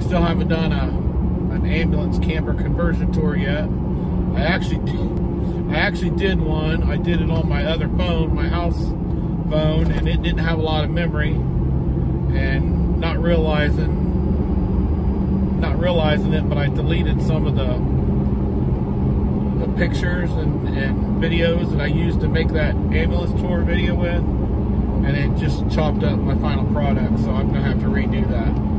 still haven't done an ambulance camper conversion tour yet. I actually did one. I did it on my other phone, my house phone, and it didn't have a lot of memory. And not realizing it, but I deleted some of the pictures and videos that I used to make that ambulance tour video with, and it just chopped up my final product, so I'm gonna have to redo that.